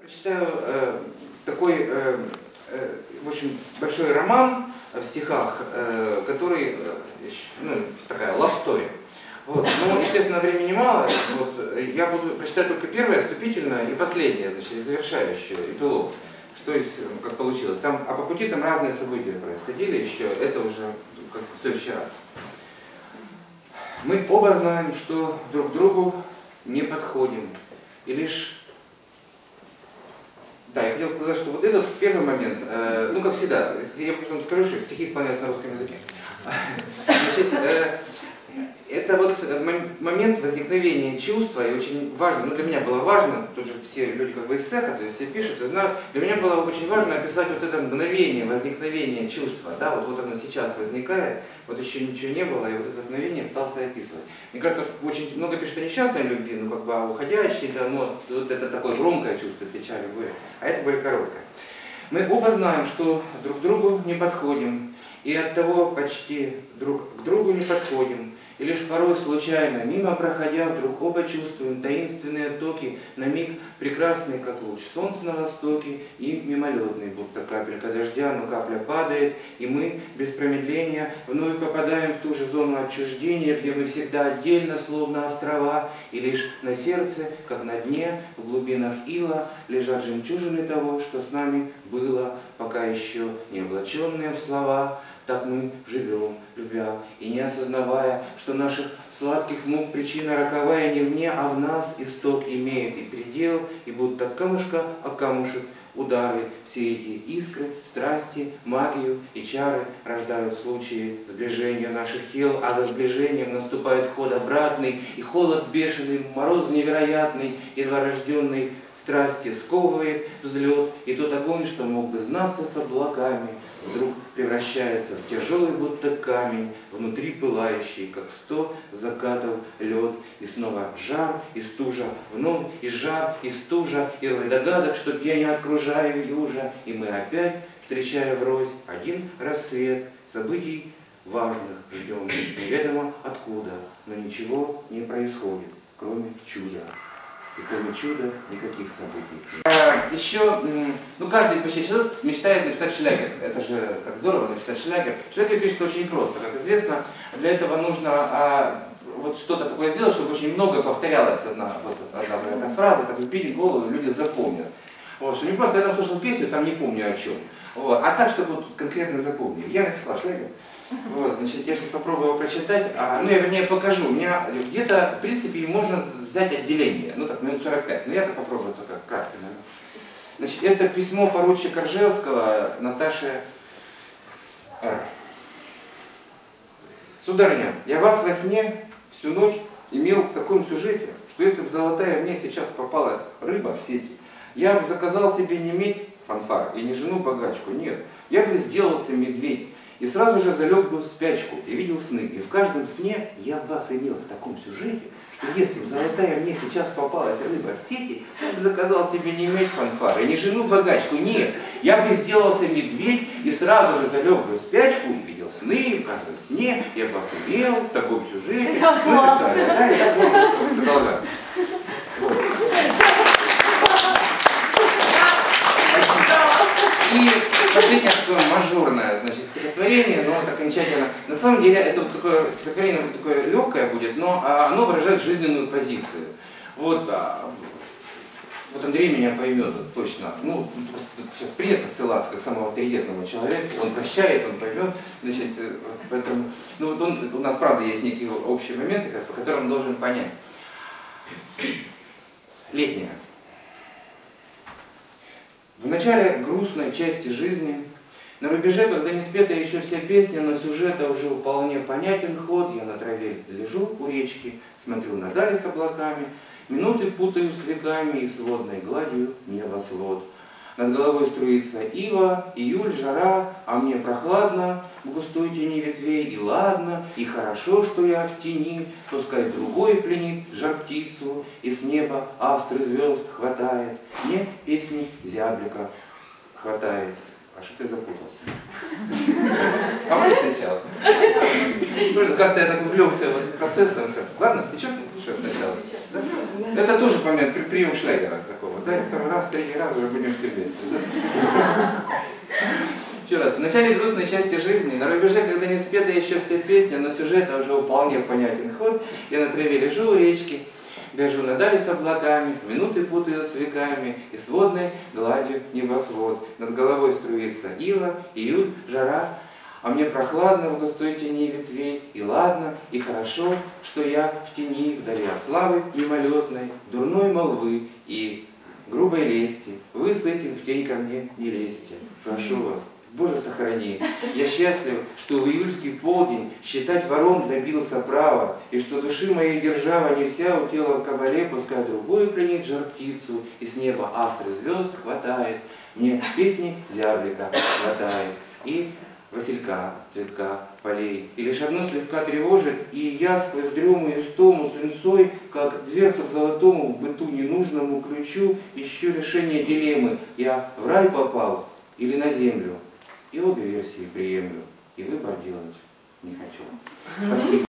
Читаю такой очень большой роман в стихах, который, такая love story. Вот. Но, естественно, времени мало. Вот. Я буду прочитать только первое, вступительное, и последнее, значит, завершающее, эпилог. Что есть, как получилось. Там, а по пути там разные события происходили еще, это уже как в следующий раз. Мы оба знаем, что друг другу не подходим. И лишь... Да, я хотел сказать, что вот этот первый момент, как всегда, я потом скажу, что стихи исполняются на русском языке. Значит, это вот момент возникновения чувства, и очень важно, для меня было важно, тут же все люди как бы из цеха, то есть все пишут и знают, для меня было очень важно описать вот это мгновение возникновения чувства, да, вот оно сейчас возникает, вот еще ничего не было, и вот это мгновение пытался описывать. Мне кажется, очень много пишут о несчастной любви, о уходящей, да, но вот это такое громкое чувство печали, горе, а это более короткое. Мы оба знаем, что друг к другу не подходим, и оттого почти друг к другу не подходим. И лишь порой случайно, мимо проходя, вдруг оба чувствуем таинственные токи, на миг прекрасный, как луч солнца на востоке, и мимолетный, будто капелька дождя, но капля падает, и мы, без промедления, вновь попадаем в ту же зону отчуждения, где мы всегда отдельно, словно острова, и лишь на сердце, как на дне, в глубинах ила, лежат жемчужины того, что с нами было, пока еще не облаченные в слова. Так мы живем, любя, и не осознавая, что наших сладких мук причина роковая не в мне, а в нас исток имеет и предел, и будто камушка о камушек удары, все эти искры, страсти, магию и чары рождают случаи сближения наших тел, а за сближением наступает ход обратный, и холод бешеный, мороз невероятный, едва рожденный страсти сковывает взлет, и тот огонь, что мог бы знаться с облаками, вдруг превращается в тяжелый будто камень, внутри пылающий, как 100 закатов лед, и снова жар и стужа, вновь и жар и стужа, и рой догадок, что я не окружаю южа, и мы опять, встречая врозь один рассвет, событий важных ждем, неведомо откуда, но ничего не происходит, кроме чуда. И кроме чуда никаких событий. Еще, каждый почти человек мечтает написать шлягер. Это же так здорово написать шлягер. Шлягер пишется очень просто. Как известно, для этого нужно вот что-то такое сделать, чтобы очень много повторялось одна фраза, как вбить в голову, люди запомнят. Вот, что не просто я слушал песню, там не помню о чем. Вот, а так, чтобы вот конкретно запомнил. Я написал шлягер. Вот, значит, я сейчас попробую его прочитать, я покажу. У меня где-то, в принципе, можно взять отделение, минут 45, но я-то попробую только кратко. Значит, это письмо поручика Ржевского Наташе Р. Сударыня, я вас во сне всю ночь имел в таком сюжете, что если бы золотая мне сейчас попалась рыба в сети, я бы заказал себе не медь фанфар и не жену-богачку, нет, я бы сделался медведь. И сразу же залег бы в спячку и видел сны. И в каждом сне я вас имел в таком сюжете, что если бы золотая мне сейчас попалась рыба в сети, я бы заказал себе не медь фанфары, и не жену-богачку, нет. Я бы сделался медведь и сразу же залег бы в спячку и видел сны, и в каждом сне я бы вас имел в таком сюжете, и так далее. Да, и так можно продолжать. И последнее такое мажорное, стихотворение, но вот окончательно. На самом деле это вот такое стихотворение вот такое легкое будет, но оно выражает жизненную позицию. Вот Андрей меня поймет точно. Сейчас принято ссылаться как самого авторитетного человека, он прощает, он поймет. Поэтому, у нас правда есть некие общие моменты, по которым он должен понять. Летняя. В начале грустной части жизни, на рубеже, когда не спета еще вся песня, но сюжета уже вполне понятен ход, я на траве лежу у речки, смотрю на дали с облаками, минуты путаю с веками и с водной гладью небосвод. Над головой струится ива, июль, жара, а мне прохладно в густой тени ветвей, и ладно, и хорошо, что я в тени, пускай другой пленит жар-птицу, и с неба астры звезд хватает, мне песни зяблика хватает. А что ты запутался? А мы сначала. Как-то я так увлекся процессом. Ладно, ты что слушаешь сначала? Это тоже момент, прием шлягера такого. дай второй раз, третий раз уже будем в Сильвестре. Еще раз. В начале грустной части жизни, на рубеже, когда не спета еще вся песня, но сюжет уже вполне понятен ход. Я на траве лежу у речки, вяжу надали с облаками, минуты путаю с веками, и с водной гладью небосвод. Над головой струится ива, июль, жара, а мне прохладно в густой тени ветвей, и ладно, и хорошо, что я в тени, вдали от славы мимолетной, дурной молвы и грубой лести. Вы с этим в тень ко мне не лезьте. Прошу вас, Боже, сохрани. Я счастлив, что в июльский полдень считать ворон добился права, и что души моей держава не вся у тела в кабале, пускай другую пленит жар птицу, и с неба авторы звезд хватает, мне песни зяблика хватает, и василька, цветка, полей. И лишь одно слегка тревожит, и я сквозь дрему и стому с линцой, как дверцу к золотому быту ненужному ключу, ищу решение дилеммы. Я в рай попал или на землю? И обе версии приемлю, и выбор делать не хочу. Спасибо.